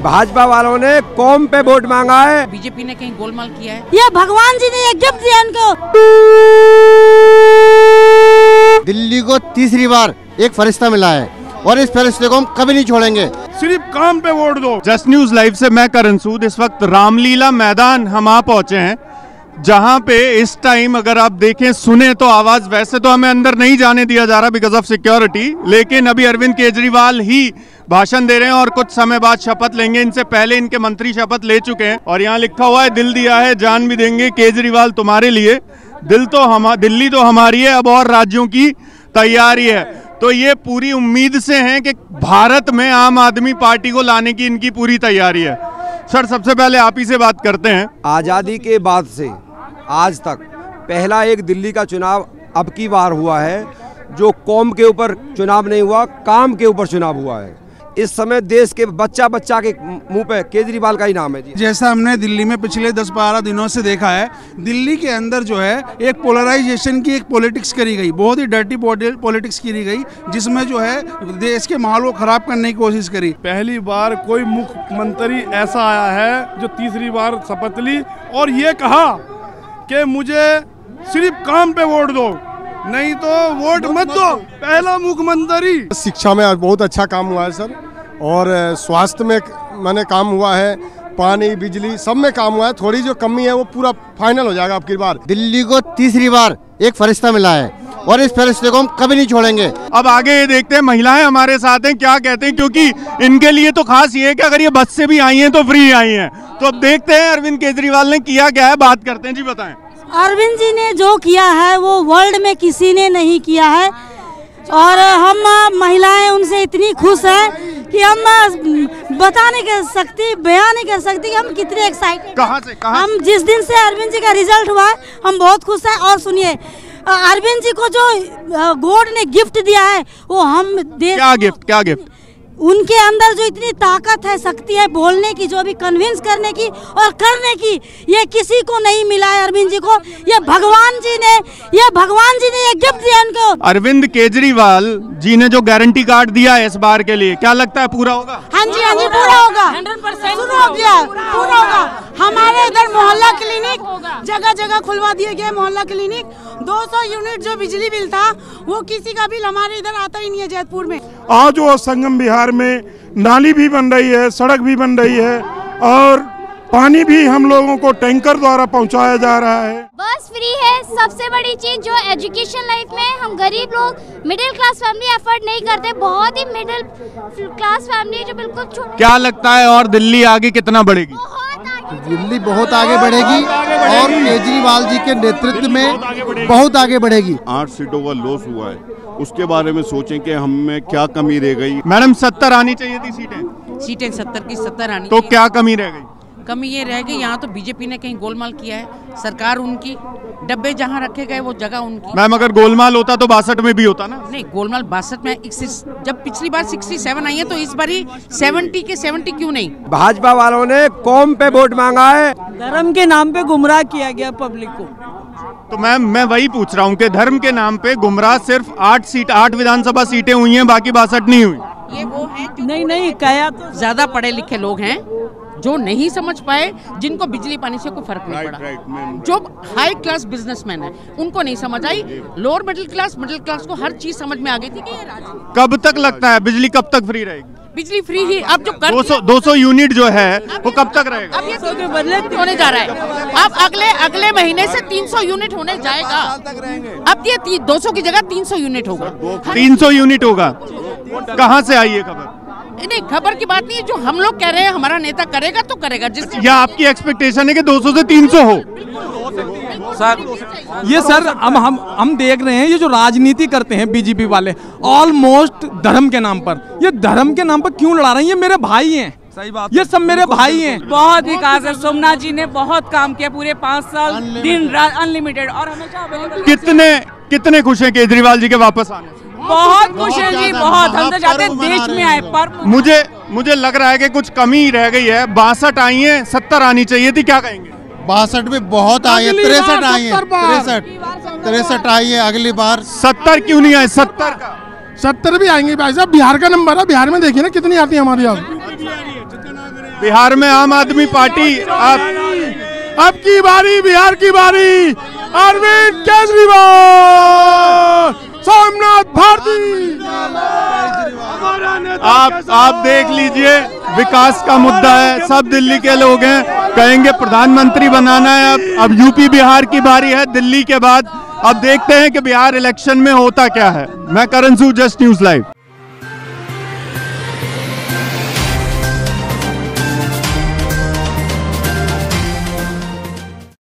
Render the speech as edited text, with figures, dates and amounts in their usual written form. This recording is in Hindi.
भाजपा वालों ने कौम पे वोट मांगा है। बीजेपी ने कहीं गोलमाल किया है। ये भगवान जी ने एक गिफ्ट दिया इनको। दिल्ली को तीसरी बार एक फरिश्ता मिला है और इस फरिश्ते को हम कभी नहीं छोड़ेंगे। सिर्फ काम पे वोट दो। जस्ट न्यूज लाइव से मैं करण सूद। इस वक्त रामलीला मैदान हम आ पहुंचे हैं, जहां पे इस टाइम अगर आप देखें सुने तो आवाज, वैसे तो हमें अंदर नहीं जाने दिया जा रहा बिकॉज ऑफ सिक्योरिटी, लेकिन अभी अरविंद केजरीवाल ही भाषण दे रहे हैं और कुछ समय बाद शपथ लेंगे। इनसे पहले इनके मंत्री शपथ ले चुके हैं और यहाँ लिखा हुआ है दिल दिया है जान भी देंगे केजरीवाल तुम्हारे लिए। दिल्ली तो हमारी है, अब और राज्यों की तैयारी है। तो ये पूरी उम्मीद से हैं कि भारत में आम आदमी पार्टी को लाने की इनकी पूरी तैयारी है। सर, सबसे पहले आप ही से बात करते हैं। आज़ादी के बाद से आज तक पहला एक दिल्ली का चुनाव अब की बार हुआ है जो कौम के ऊपर चुनाव नहीं हुआ, काम के ऊपर चुनाव हुआ है। इस समय देश के बच्चा बच्चा के मुंह पे केजरीवाल का ही नाम है जी। जैसा हमने दिल्ली में पिछले 10-12 दिनों से देखा है, दिल्ली के अंदर जो है एक पोलराइजेशन की एक पॉलिटिक्स करी गई, बहुत ही डर्टी पॉलिटिक्स करी गई, जिसमें जो है देश के माहौल को खराब करने की कोशिश करी। पहली बार कोई मुख्यमंत्री ऐसा आया है जो तीसरी बार शपथ ली और ये कहा कि मुझे सिर्फ काम पे वोट दो, नहीं तो वोट मत दो। पहला मुख्यमंत्री। शिक्षा में बहुत अच्छा काम हुआ है सर, और स्वास्थ्य में मैंने काम हुआ है, पानी बिजली सब में काम हुआ है। थोड़ी जो कमी है वो पूरा फाइनल हो जाएगा अब की बार। दिल्ली को तीसरी बार एक फरिश्ता मिला है और इस फरिश्ते को हम कभी नहीं छोड़ेंगे। अब आगे ये देखते हैं महिलाएं हमारे साथ हैं, क्या कहते हैं, क्योंकि इनके लिए तो खास ये है कि अगर ये बस से भी आई हैं तो फ्री आई हैं। तो अब देखते हैं अरविंद केजरीवाल ने किया क्या है, बात करते हैं। जी बताएं। अरविंद जी ने जो किया है वो वर्ल्ड में किसी ने नहीं किया है और हम महिलाएं उनसे इतनी खुश हैं कि हम बता नहीं कर सकती, बयान नहीं कर सकती कि हम कितने एक्साइटेड। कहाँ से हम जिस दिन से अरविंद जी का रिजल्ट हुआ है हम बहुत खुश हैं। और सुनिए, अरविंद जी को जो गॉड ने गिफ्ट दिया है वो हम क्या गिफ्ट उनके अंदर जो इतनी ताकत है, शक्ति है बोलने की, जो भी कन्विंस करने की और करने की, ये किसी को नहीं मिला है अरविंद जी को। ये भगवान जी ने ये गिफ्ट दिया इनको। अरविंद केजरीवाल जी ने जो गारंटी कार्ड दिया है इस बार के लिए, क्या लगता है पूरा होगा? हाँ जी पूरा होगा, 100% शुरू हो गया, पूरा होगा। हमारे इधर मोहल्ला क्लिनिक जगह जगह खुलवा दिए गए। मोहल्ला क्लिनिक 200 यूनिट जो बिजली बिल था वो किसी का बिल हमारे इधर आता ही नहीं है जैतपुर में। आज वो संगम बिहार में नाली भी बन रही है, सड़क भी बन रही है और पानी भी हम लोगों को टैंकर द्वारा पहुंचाया जा रहा है। बस फ्री है। सबसे बड़ी चीज जो एजुकेशन लाइफ में हम गरीब लोग, मिडिल क्लास फैमिली अफोर्ड नहीं करते, बहुत ही मिडिल क्लास फैमिली जो बिल्कुल। क्या लगता है और दिल्ली आगे कितना बढ़ेगी? दिल्ली बहुत आगे बढ़ेगी और केजरीवाल जी के नेतृत्व में बहुत आगे बढ़ेगी। 8 सीटों का लॉस हुआ है, उसके बारे में सोचें कि हमें क्या कमी रह गई। मैडम 70 आनी चाहिए थी सीटें 70 की 70 आनी। तो क्या कमी रह गई? कमी ये रह गई, यहाँ तो बीजेपी ने कहीं गोलमाल किया है। सरकार उनकी, डब्बे जहाँ रखे गए वो जगह उनकी। मैम अगर गोलमाल होता तो 62 में भी होता ना। नहीं, गोलमाल 62 में, जब पिछली बार 67 आई है तो इस बार ही 70 के 70 क्यों नहीं? भाजपा वालों ने कौम पे वोट मांगा है। धर्म के नाम पे गुमराह किया गया पब्लिक को। तो मैम मैं वही पूछ रहा हूँ कि धर्म के नाम पे गुमराह सिर्फ 8 विधानसभा सीटें हुई हैं, बाकी 62 नहीं हुई। ये वो है नहीं कहा तो ज्यादा पढ़े लिखे लोग हैं जो नहीं समझ पाए, जिनको बिजली पानी से कोई फर्क नहीं पड़ा। जो हाई क्लास बिजनेसमैन है उनको नहीं समझ आई। लोअर मिडिल क्लास को हर चीज समझ में आ गई थी कि ये कब तक लगता है बिजली कब तक फ्री रहेगी? बिजली फ्री ही अब जो 200 यूनिट जो है वो कब तक रहेगा? अब ये बदले होने जा रहा है। अब अगले महीने से 300 यूनिट होने जाएगा। अब ये 200 की जगह 300 यूनिट होगा। 300 यूनिट होगा। कहाँ से आई है खबर? नहीं, खबर की बात नहीं है, जो हम लोग कह रहे हैं हमारा नेता करेगा तो करेगा। या आपकी एक्सपेक्टेशन है कि 200 से 300 हो? सर हम देख रहे हैं ये जो राजनीति करते हैं बीजेपी वाले, ऑलमोस्ट धर्म के नाम पर, ये धर्म के नाम पर क्यों लड़ा रहे हैं? ये मेरे भाई हैं, सही बात, ये सब मेरे भाई हैं। बहुत विकास है। सोमनाथ जी ने बहुत काम किया, पूरे 5 साल दिन रात अनलिमिटेड और हमेशा अवेलेबल। कितने खुश हैं केजरीवाल जी के वापस आने से? बहुत खुश है जी, बहुत। हम तो चाहते हैं देश में आए, पर मुझे लग रहा है कि कुछ कमी रह गई है। 62 आई है, 70 आनी चाहिए थी, क्या कहेंगे? 62 में बहुत आई है, 63 आई है, 63 आई है अगली बार। 70 क्यों नहीं आए? 70 का 70 भी आएंगे भाई साहब। बिहार का नंबर है, बिहार में देखिए ना कितनी आती है हमारी। बिहार में आम आदमी पार्टी अब की बारी, बिहार की बारी, अरविंद केजरीवाल, सोमनाथ भारती। आप देख लीजिए, विकास का मुद्दा है, सब दिल्ली के लोग हैं, कहेंगे प्रधानमंत्री बनाना है। अब यूपी बिहार की बारी है दिल्ली के बाद। अब देखते हैं कि बिहार इलेक्शन में होता क्या है। मैं Karan Sood, just news live.